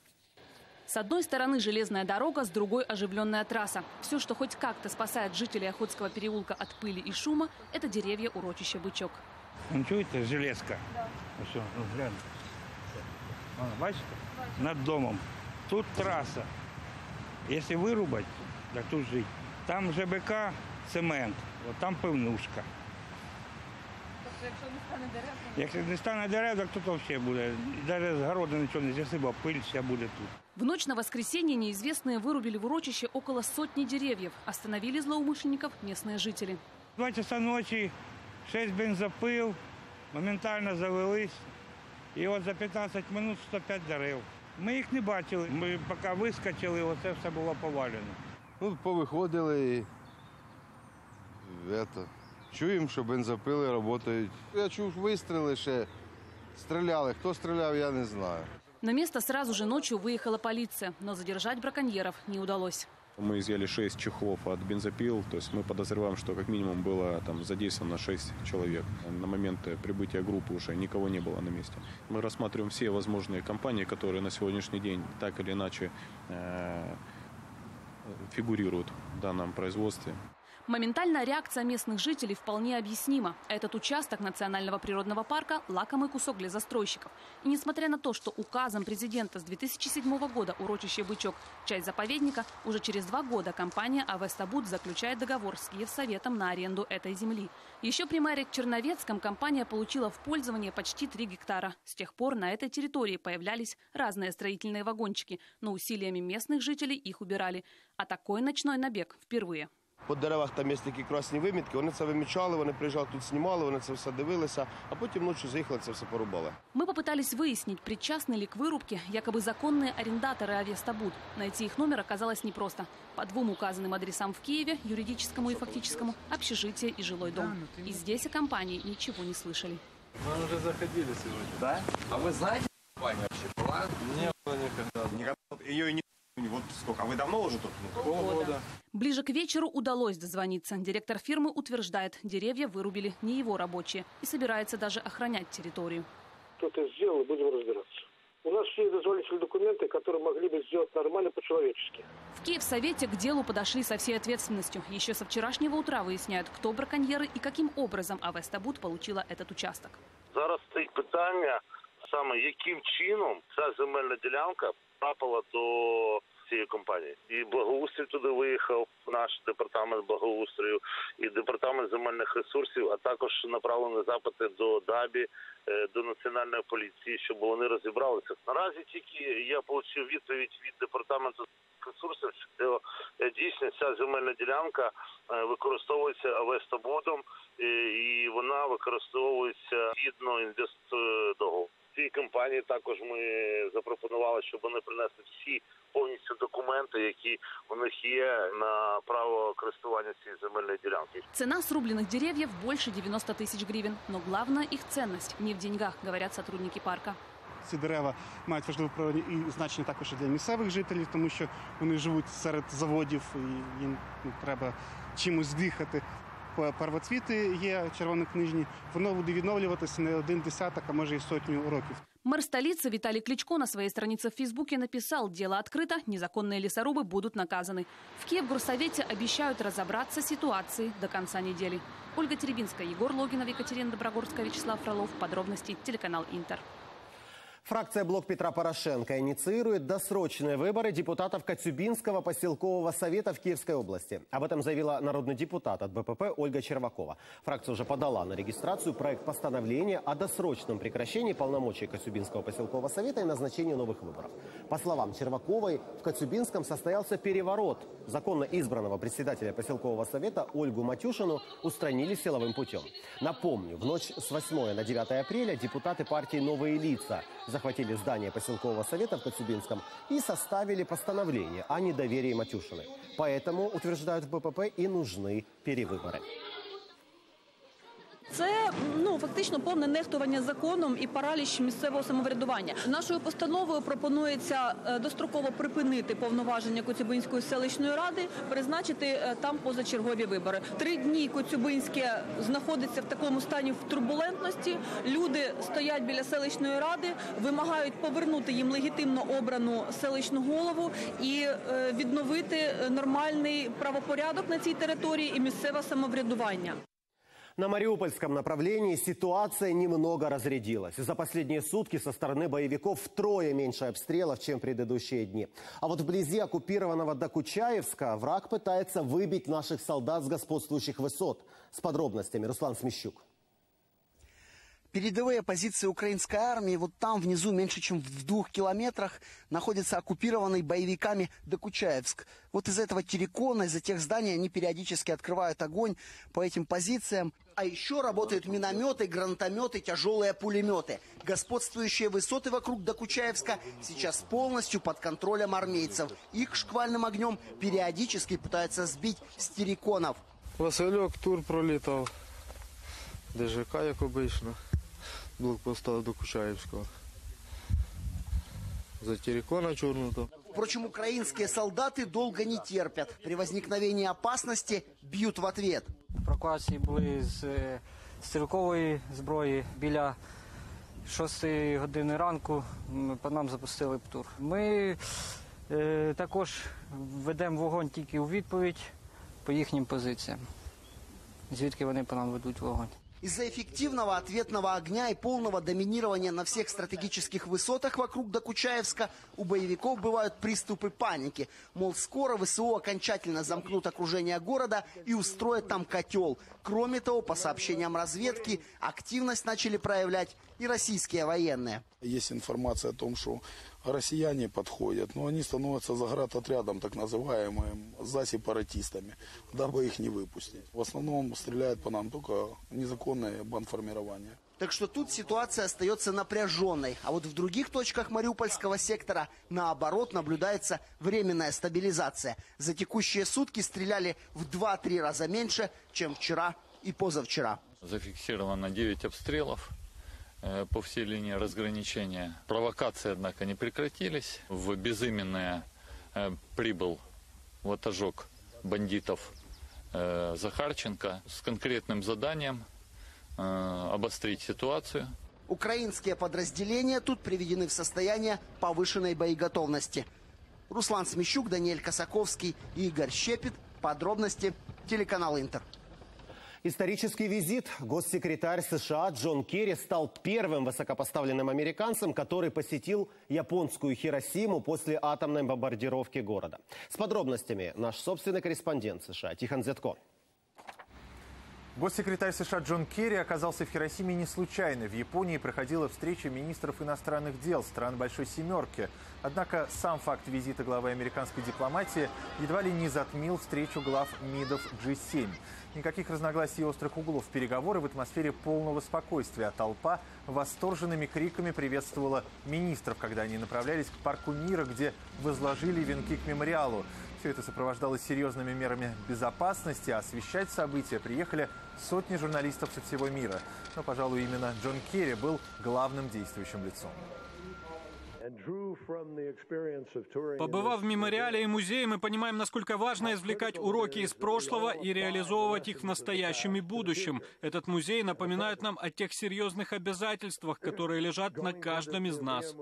С одной стороны железная дорога, с другой оживленная трасса. Все, что хоть как-то спасает жителей Охотского переулка от пыли и шума, это деревья урочища Бычок.
Ну, чуєте, железка. Ось, ну, глянь. Бачите? Над домом. Тут трасса. Если вырубать, так тут жить. Там ЖБК, цемент, вот там пивнушка.
Якщо не стане дерев,
Якщо не стане дерев, так тут взагалі буде. Навіть з городу нічого не засипав, пиль вся буде тут.
В ночь на воскресенье неизвестные вырубили в урочище около сотни деревьев. Остановили злоумышленников местные жители.
Два часа ночі, шесть бензопил, моментально завелись. І от за п'ятнадцять минут сто п'ять дерев. Ми їх не бачили. Ми поки вискочили, оце все було повалено.
Ну, повиходили і это, чуємо, що бензопили працюють. Я чув вистріли ще, стріляли. Хто стріляв, я не знаю.
На место сразу же ночью выехала полиция, но задержать браконьеров не удалось.
Мы изъяли шесть чехлов от бензопил, то есть мы подозреваем, что как минимум было там задействовано шесть человек. На момент прибытия группы уже никого не было на месте. Мы рассматриваем все возможные компании, которые на сегодняшний день так или иначе э, фигурируют в данном производстве.
Моментальная реакция местных жителей вполне объяснима. Этот участок национального природного парка – лакомый кусок для застройщиков. И несмотря на то, что указом президента с две тысячи седьмого года урочище Бычок – часть заповедника, уже через два года компания «Авестабуд» заключает договор с Киевсоветом на аренду этой земли. Еще при мэре Черновецком компания получила в пользование почти три гектара. С тех пор на этой территории появлялись разные строительные вагончики, но усилиями местных жителей их убирали. А такой ночной набег впервые.
По деревах там є такі красні вимітки, вони це вимічали, вони приїжджали тут, знімали, вони це все дивилися, а потім ночі заїхали, це все порубали.
Мы попытались выяснить, причастны ли к вырубке якобы законные арендаторы «Авестабуд». Найти их номер оказалось непросто. По двум указанным адресам в Киеве, юридическому и фактическому, общежитие и жилой дом. И здесь о компании ничего не слышали.
Мы уже заходили сегодня. Да? А вы знаете компанию вообще? Была? Не было никогда. Никогда. Ее и не... Вот сколько? А вы давно уже тут?
Полгода. Ближе к вечеру удалось дозвониться. Директор фирмы утверждает, деревья вырубили не его рабочие и собирается даже охранять территорию.
Кто-то сделал, будем разбираться. У нас все дозволительные документы, которые могли бы сделать нормально по-человечески.
В Киевсовете к делу подошли со всей ответственностью. Еще со вчерашнего утра выясняют, кто браконьеры и каким образом Авестабуд получила этот участок.
Зараз стоїть питання, саме яким чином ця земельна ділянка трапила до цієї компанії. І благоустрій туди виїхав, наш департамент благоустрою, і департамент земельних ресурсів, а також направлені запити до ДАБІ, до Національної поліції, щоб вони розібралися. Наразі тільки я отримав відповідь від департаменту ресурсів, що дійсно ця земельна ділянка використовується Авестабудом, і вона використовується згідно інвестдоговору. Цій компанії також ми запропонували, щоб вони принесли всі повністю документи, які у них є на право користування цієї земельної ділянки.
Цена срубленных деревьев больше девяноста тысяч гривен. Но главная их ценность не в деньгах, говорят сотрудники парка.
ці дерева мають важливе і значення також для місцевих жителів, тому що вони живуть серед заводів і їм ну, треба чимось дихати. Первоцвіти є червонокнижні, воно буде відновлюватися не один десяток, а може і сотню років.
Мэр столицы Виталий Кличко на своей странице в Фейсбуке написал: «Дело открыто, незаконные лесорубы будут наказаны». В Киевгорсовете обещают разобраться с ситуацией до конца недели. Ольга Теребинская, Егор Логинов, Екатерина Доброгорская, Вячеслав Фролов. Подробности телеканал Интер.
Фракция «Блок Петра Порошенко» инициирует досрочные выборы депутатов Коцюбинского поселкового совета в Киевской области. Об этом заявила народный депутат от БПП Ольга Червакова. Фракция уже подала на регистрацию проект постановления о досрочном прекращении полномочий Коцюбинского поселкового совета и назначении новых выборов. По словам Черваковой, в Коцюбинском состоялся переворот. Законно избранного председателя поселкового совета Ольгу Матюшину устранили силовым путем. Напомню, в ночь с восьмого на девятое апреля депутаты партии «Новые лица» захватили здание поселкового совета в Коцюбинском и составили постановление о недоверии Матюшиной. Поэтому, утверждают в БПП, и нужны перевыборы.
Це ну фактично повне нехтування законом і параліч місцевого самоврядування. Нашою постановою пропонується достроково припинити повноваження Коцюбинської селищної ради, призначити там позачергові вибори. Три дні Коцюбинське знаходиться в такому стані в турбулентності. Люди стоять біля селищної ради, вимагають повернути їм легітимно обрану селищну голову і відновити нормальний правопорядок на цій території і місцеве самоврядування.
На Мариупольском направлении ситуация немного разрядилась. За последние сутки со стороны боевиков втрое меньше обстрелов, чем в предыдущие дни. А вот вблизи оккупированного Докучаевска враг пытается выбить наших солдат с господствующих высот. С подробностями Руслан Смещук.
Передовые позиции украинской армии, вот там внизу, меньше чем в двух километрах, находится оккупированный боевиками Докучаевск. Вот из этого террикона, из этих зданий они периодически открывают огонь по этим позициям. А еще работают минометы, гранатометы, тяжелые пулеметы. Господствующие высоты вокруг Докучаевска сейчас полностью под контролем армейцев. Их шквальным огнем периодически пытаются сбить с терриконов.
Васильок, тур пролетал. ДЖК, як обично. Блокпоста Докучаевского. За террикона черную-то.
Впрочем, украинские солдаты долго не терпят. При возникновении опасности бьют в ответ.
Провокації були з стрілкової зброї. Біля шостої години ранку по нам запустили ПТУР. Ми е, також ведемо вогонь тільки у відповідь по їхнім позиціям. Звідки вони по нам ведуть вогонь.
Из-за эффективного ответного огня и полного доминирования на всех стратегических высотах вокруг Докучаевска у боевиков бывают приступы паники. Мол, скоро ВСУ окончательно замкнут окружение города и устроят там котел. Кроме того, по сообщениям разведки, активность начали проявлять и российские военные.
Есть информация о том, что россияне подходят, но они становятся заградотрядом, так называемым, за сепаратистами, дабы их не выпустить. В основном стреляют по нам только незаконные бандформирования.
Так что тут ситуация остается напряженной. А вот в других точках Мариупольского сектора, наоборот, наблюдается временная стабилизация. За текущие сутки стреляли в два-три раза меньше, чем вчера и позавчера.
Зафиксировано девять обстрелов по всей линии разграничения. Провокации, однако, не прекратились. В Безыменное прибыл ватажок бандитов Захарченко с конкретным заданием обострить ситуацию.
Украинские подразделения тут приведены в состояние повышенной боеготовности. Руслан Смещук, Даниэль Косаковский и Игорь Щепет. Подробности телеканал Интер.
Исторический визит. Госсекретарь США Джон Керри стал первым высокопоставленным американцем, который посетил японскую Хиросиму после атомной бомбардировки города. С подробностями наш собственный корреспондент США Тихон Зетко.
Госсекретарь США Джон Керри оказался в Хиросиме не случайно. В Японии проходила встреча министров иностранных дел стран Большой Семерки. Однако сам факт визита главы американской дипломатии едва ли не затмил встречу глав МИДов джи семь. Никаких разногласий и острых углов. Переговоры в атмосфере полного спокойствия. А толпа восторженными криками приветствовала министров, когда они направлялись к парку мира, где возложили венки к мемориалу. Все это сопровождалось серьезными мерами безопасности, а освещать события приехали сотни журналистов со всего мира. Но, пожалуй, именно Джон Керри был главным действующим лицом.
Побывав в мемориале и музее, мы понимаем, насколько важно извлекать уроки из прошлого и реализовывать их в настоящем и будущем. Этот музей напоминает нам о тех серьезных обязательствах, которые лежат на каждом из нас.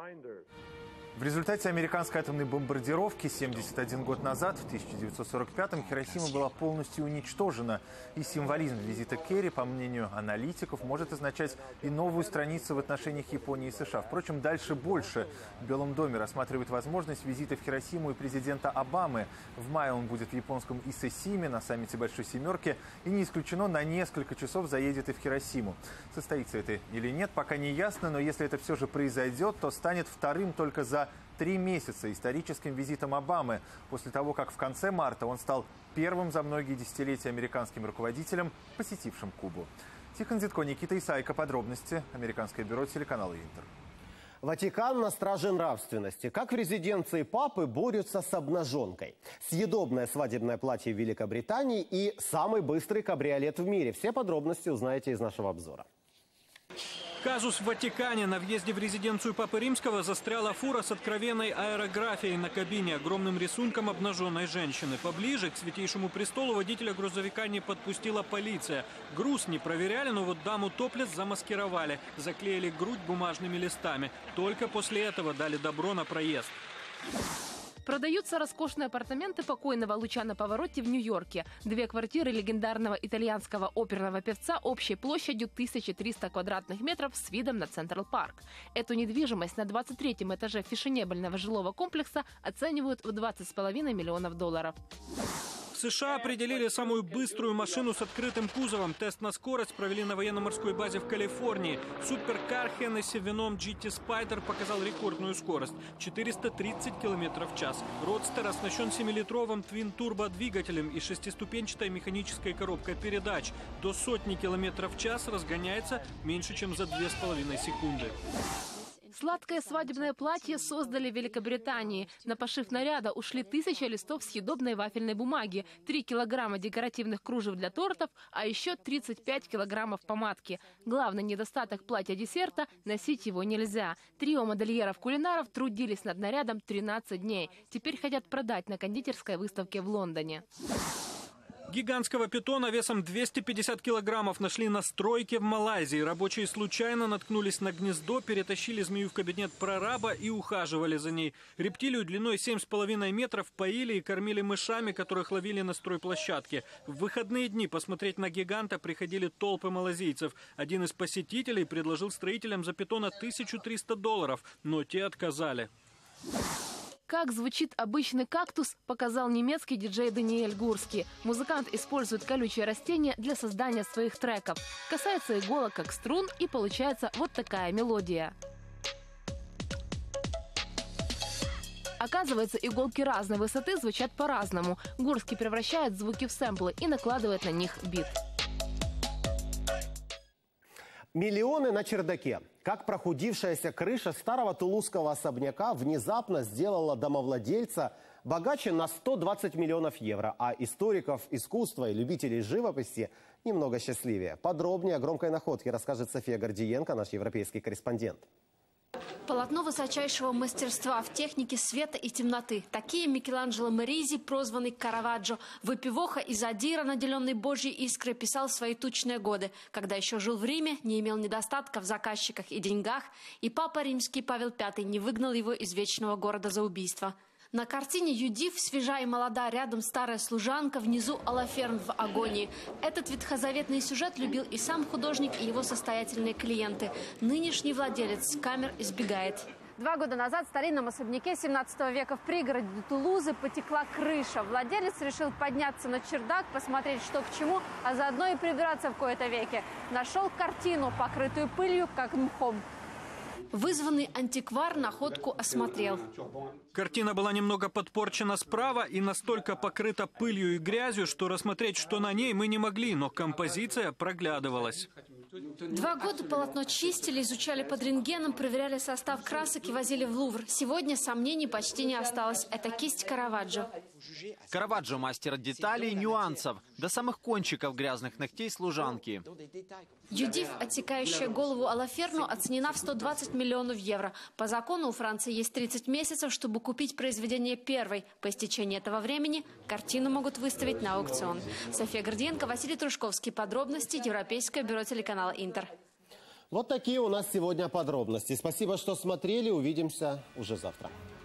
В результате американской атомной бомбардировки семьдесят один год назад, в тысяча девятьсот сорок пятом, Хиросима была полностью уничтожена. И символизм визита Керри, по мнению аналитиков, может означать и новую страницу в отношениях Японии и США. Впрочем, дальше больше. В Белом доме рассматривают возможность визита в Хиросиму и президента Обамы. В мае он будет в японском Исэсиме на саммите Большой Семерки. И не исключено, на несколько часов заедет и в Хиросиму. Состоится это или нет, пока не ясно, но если это все же произойдет, то станет вторым только за три месяца историческим визитом Обамы, после того, как в конце марта он стал первым за многие десятилетия американским руководителем, посетившим Кубу. Тихон Зитко, Никита Исайко. Подробности. Американское бюро телеканала Интер.
Ватикан на страже нравственности. Как в резиденции папы борются с обнаженкой. Съедобное свадебное платье в Великобритании и самый быстрый кабриолет в мире. Все подробности узнаете из нашего обзора.
Казус в Ватикане. На въезде в резиденцию Папы Римского застряла фура с откровенной аэрографией на кабине, огромным рисунком обнаженной женщины. Поближе к Святейшему престолу водителя грузовика не подпустила полиция. Груз не проверяли, но вот даму топлес замаскировали. Заклеили грудь бумажными листами. Только после этого дали добро на проезд.
Продаются роскошные апартаменты покойного Лучано Паваротти в Нью-Йорке. Две квартиры легендарного итальянского оперного певца общей площадью тысяча триста квадратных метров с видом на Централ Парк. Эту недвижимость на двадцать третьем этаже фешенебельного жилого комплекса оценивают в двадцать с половиной миллионов долларов.
В США определили самую быструю машину с открытым кузовом. Тест на скорость провели на военно-морской базе в Калифорнии. Суперкар Hennessy Venom джи ти Spider показал рекордную скорость – четыреста тридцать километров в час. Родстер оснащен семилитровым твин-турбо-двигателем и шестиступенчатой механической коробкой передач. До сотни километров в час разгоняется меньше, чем за две с половиной секунды.
Сладкое свадебное платье создали в Великобритании. На пошив наряда ушли тысячи листов съедобной вафельной бумаги, три килограмма декоративных кружев для тортов, а еще тридцать пять килограммов помадки. Главный недостаток платья-десерта – носить его нельзя. Трио модельеров-кулинаров трудились над нарядом тринадцать дней. Теперь хотят продать на кондитерской выставке в Лондоне.
Гигантского питона весом двести пятьдесят килограммов нашли на стройке в Малайзии. Рабочие случайно наткнулись на гнездо, перетащили змею в кабинет прораба и ухаживали за ней. Рептилию длиной семь с половиной метров поили и кормили мышами, которых ловили на стройплощадке. В выходные дни посмотреть на гиганта приходили толпы малазийцев. Один из посетителей предложил строителям за питона тысячу триста долларов, но те отказали.
Как звучит обычный кактус, показал немецкий диджей Даниэль Гурский. Музыкант использует колючие растения для создания своих треков. Касается иголок как струн, и получается вот такая мелодия. Оказывается, иголки разной высоты звучат по-разному. Гурский превращает звуки в сэмплы и накладывает на них бит.
Миллионы на чердаке. Как прохудившаяся крыша старого тулузского особняка внезапно сделала домовладельца богаче на сто двадцать миллионов евро, а историков искусства и любителей живописи немного счастливее. Подробнее о громкой находке расскажет София Гордиенко, наш европейский корреспондент.
Полотно высочайшего мастерства в технике света и темноты. Такие Микеланджело Меризи, прозванный Караваджо, выпивоха и задира, наделенный божьей искрой, писал в свои тучные годы, когда еще жил в Риме, не имел недостатка в заказчиках и деньгах, и папа римский Павел Пятый не выгнал его из вечного города за убийство. На картине Юдив, свежа и молода, рядом старая служанка, внизу Алаферн в агонии. Этот ветхозаветный сюжет любил и сам художник, и его состоятельные клиенты. Нынешний владелец камер избегает.
Два года назад в старинном особняке семнадцатого века в пригороде Тулузы потекла крыша. Владелец решил подняться на чердак, посмотреть, что к чему, а заодно и прибираться в кои-то веки. Нашел картину, покрытую пылью, как мхом.
Вызванный антиквар находку осмотрел.
Картина была немного подпорчена справа и настолько покрыта пылью и грязью, что рассмотреть, что на ней, мы не могли, но композиция проглядывалась.
Два года полотно чистили, изучали под рентгеном, проверяли состав красок и возили в Лувр. Сегодня сомнений почти не осталось. Это кисть Караваджо.
Караваджо – мастер деталей и нюансов, до самых кончиков грязных ногтей служанки.
Юдив, отсекающая голову Алаферну, оценена в сто двадцать миллионов евро. По закону у Франции есть тридцать месяцев, чтобы купить произведение первой. По истечении этого времени картину могут выставить на аукцион. София Гордиенко, Василий Трушковский. Подробности. Европейское бюро телеканала «Интер».
Вот такие у нас сегодня подробности. Спасибо, что смотрели. Увидимся уже завтра.